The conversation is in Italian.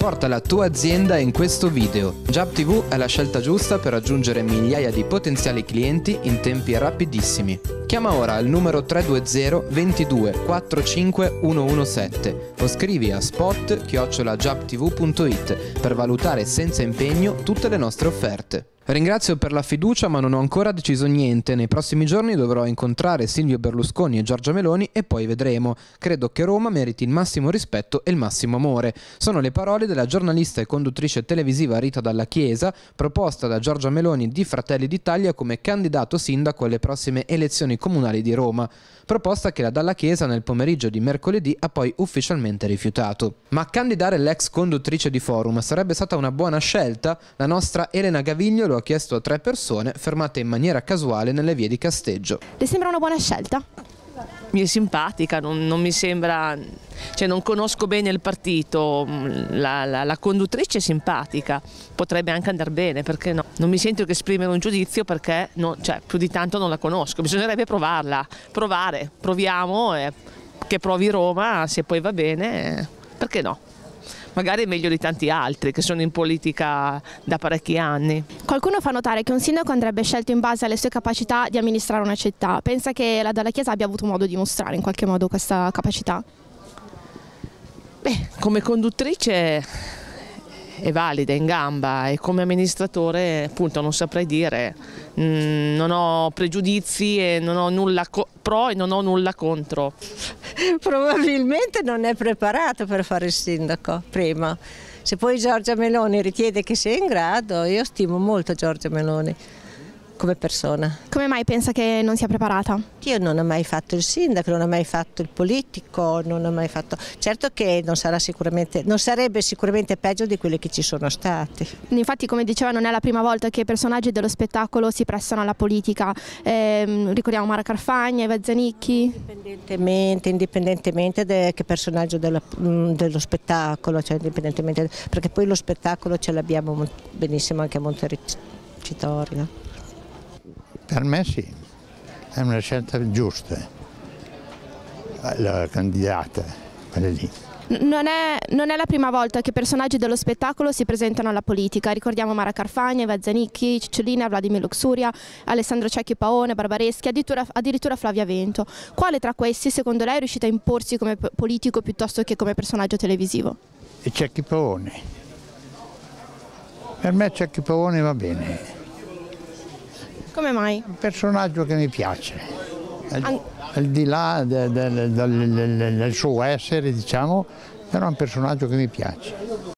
Supporta la tua azienda in questo video. Jab TV è la scelta giusta per raggiungere migliaia di potenziali clienti in tempi rapidissimi. Chiama ora al numero 320 22 45 117 o scrivi a spot@jabtv.it per valutare senza impegno tutte le nostre offerte. Ringrazio per la fiducia, ma non ho ancora deciso niente. Nei prossimi giorni dovrò incontrare Silvio Berlusconi e Giorgia Meloni e poi vedremo. Credo che Roma meriti il massimo rispetto e il massimo amore. Sono le parole della giornalista e conduttrice televisiva Rita Dalla Chiesa, proposta da Giorgia Meloni di Fratelli d'Italia come candidato sindaco alle prossime elezioni comunali di Roma. Proposta che la Dalla Chiesa nel pomeriggio di mercoledì ha poi ufficialmente rifiutato. Ma candidare l'ex conduttrice di Forum sarebbe stata una buona scelta? La nostra Elena Gaviglio lo ha chiesto a 3 persone fermate in maniera casuale nelle vie di Casteggio. Le sembra una buona scelta? Mi è simpatica, non mi sembra, cioè non conosco bene il partito, la conduttrice è simpatica, potrebbe anche andare bene, perché no? Non mi sento che esprimere un giudizio perché cioè, più di tanto non la conosco, bisognerebbe proviamo, che provi Roma, se poi va bene, perché no? Magari è meglio di tanti altri che sono in politica da parecchi anni. Qualcuno fa notare che un sindaco andrebbe scelto in base alle sue capacità di amministrare una città. Pensa che la Dalla Chiesa abbia avuto modo di mostrare in qualche modo questa capacità? Beh, come conduttrice è valida, è in gamba, e come amministratore appunto non saprei dire, non ho pregiudizi e non ho nulla pro e non ho nulla contro. Probabilmente non è preparato per fare il sindaco prima. Se poi Giorgia Meloni ritiene che sia in grado, io stimo molto Giorgia Meloni come persona. Come mai pensa che non sia preparata? Io non ho mai fatto il sindaco, non ho mai fatto il politico, non ho mai fatto. Certo che non sarebbe sicuramente peggio di quelli che ci sono stati. Infatti, come diceva, non è la prima volta che personaggi dello spettacolo si prestano alla politica. Ricordiamo Mara Carfagna, Eva Zanicchi. Indipendentemente che personaggio dello spettacolo, cioè indipendentemente, perché poi lo spettacolo ce l'abbiamo benissimo anche a Montecitorio. Per me sì, è una scelta giusta, la candidata, quella lì. Non è la prima volta che personaggi dello spettacolo si presentano alla politica. Ricordiamo Mara Carfagna, Eva Zanicchi, Cicciolina, Vladimir Luxuria, Alessandro Cecchi Paone, Barbareschi, addirittura Flavia Vento. Quale tra questi secondo lei è riuscita a imporsi come politico piuttosto che come personaggio televisivo? E Cecchi Paone. Per me Cecchi Paone va bene. Come mai? Un personaggio che mi piace, al di là del suo essere, diciamo, però è un personaggio che mi piace.